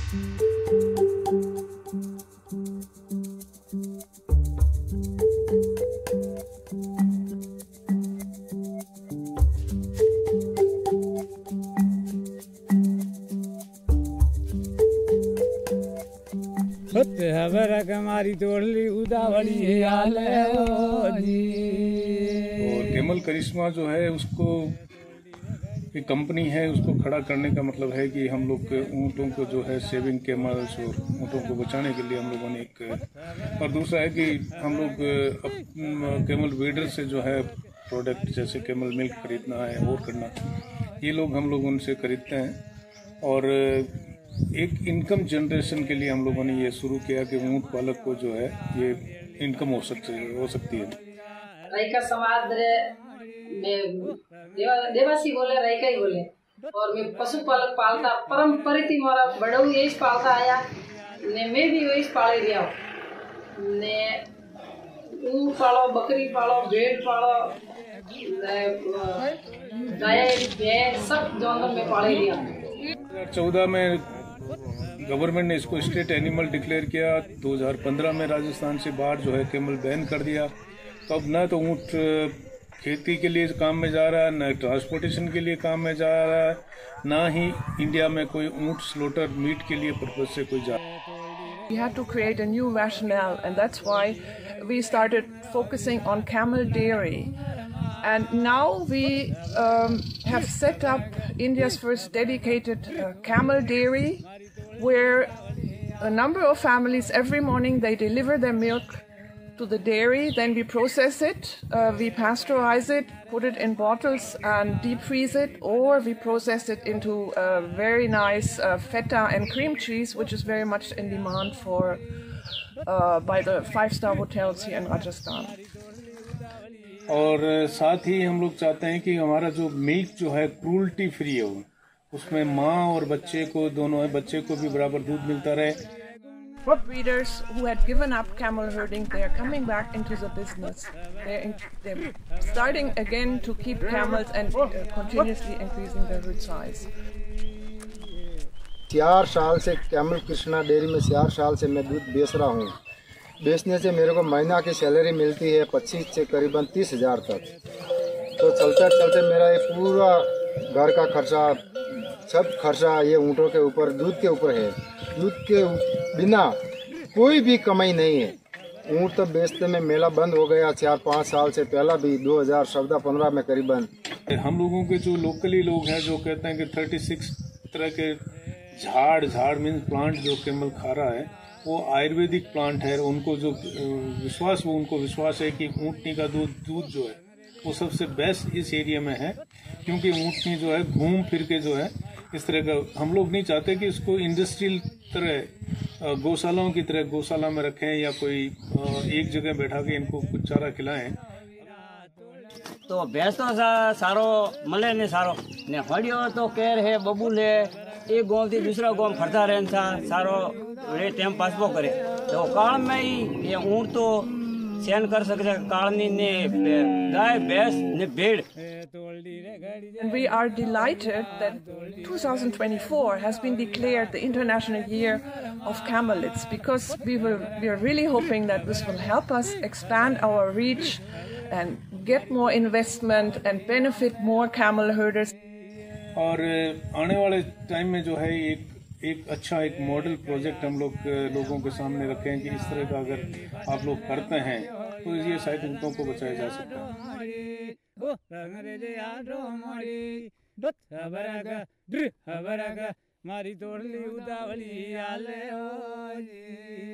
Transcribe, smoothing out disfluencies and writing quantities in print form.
हमारी तोड़ली उदावली हाल और कैमल करिश्मा जो है उसको एक कंपनी है, उसको खड़ा करने का मतलब है कि हम लोग ऊँटों को जो है सेविंग कैमल्स और ऊँटों को बचाने के लिए हम लोगों ने एक, और दूसरा है कि हम लोग कैमल ब्रीडर से जो है प्रोडक्ट जैसे कैमल मिल्क खरीदना है और करना, ये लोग हम लोग उनसे खरीदते हैं। और एक इनकम जनरेशन के लिए हम लोगों ने ये शुरू किया कि ऊँट पालक को जो है ये इनकम हो सकती है। रईका समाज में देवासी बोले, रईका ही बोले। और मैं पशुपालक पालता परंपरित मोरा बड़ऊ यही पालता आया ने, मैं भी वही पाले गया ने। ऊँट पालो, बकरी पालो, भेड़ पालो, गाय भैंस सब जानवर में पाले गया। 2014 में गवर्नमेंट ने इसको स्टेट एनिमल डिक्लेयर किया। 2015 में राजस्थान से बाहर जो है कैमल बैन कर दिया। तो अब न तो ऊँट खेती के लिए काम में जा रहा है, न ट्रांसपोर्टेशन के लिए काम में जा रहा है, ना ही इंडिया में कोई ऊँट स्लोटर मीट के लिए पर्पज से कोई जा रहा है। We had to create a new rationale, and that's why we started focusing on camel dairy. And now we have set up India's first dedicated camel dairy, where a number of families every morning they deliver their milk to the dairy, then we process it, we pasteurize it, put it in bottles and deep freeze it, or we process it into a very nice feta and cream cheese, which is very much in demand for by the 5-star hotels here in Rajasthan. और साथ ही हम लोग चाहते हैं कि हमारा जो milk जो है क्रूल्टी फ्री हो, उसमें माँ और बच्चे को दोनों है, बच्चे को भी बराबर दूध मिलता रहे। Breeders who had given up camel herding, they are coming back into the business. They're starting again to keep camels and continuously increasing their herd size. 4 साल से कैमल कृष्णा डेयरी में 4 साल से मैं दूध बेच रहा हूँ। बेचने से मेरे को महीना की सैलरी मिलती है 25 से करीबन 30,000 तक। तो चलते चलते मेरा ये पूरा घर का खर्चा, सब खर्चा ये ऊँटों के ऊपर, दूध के ऊपर है। दूध के बिना कोई भी कमाई नहीं है। ऊँट तो बेचते में मेला बंद हो गया 4-5 साल से, पहला भी 2014-15 में करीबन। हम लोगों के जो लोकली लोग हैं जो कहते हैं कि 36 तरह के झाड़ मीन्स प्लांट जो कैमल खा रहा है वो आयुर्वेदिक प्लांट है। उनको जो उनको विश्वास है कि ऊँटनी का दूध जो है वो सबसे बेस्ट इस एरिया में है, क्योंकि ऊँटनी जो है घूम फिर के जो है इस तरह का, हम लोग नहीं चाहते कि इसको इंडस्ट्रियल तरह गौशालाओं की तरह गौशाला में रखें या कोई एक जगह बैठा के इनको कुछ चारा खिलाएं। तो भैंस तो सारो मले ने सारो ने हड़ियो तो केर है बबूल है, एक गांव से दूसरा गांव फरता रहन सा सारो रे टाइम पासबो करे। तो काल में ही ये ऊँट तो सहन कर सकते कालनी ने गाय भैंस ने भेड़। And we are delighted that 2024 has been declared the International Year of Camelids, because we are really hoping that this will help us expand our reach and get more investment and benefit more camel herders. और आने वाले time में जो है एक अच्छा एक model project हम लोगों के सामने रखे हैं कि इस तरह का अगर आप लोग करते हैं तो ये शायद ऊँटों को बचाया जा सकता है। मारी तोड़ली उदावली आले हो जी।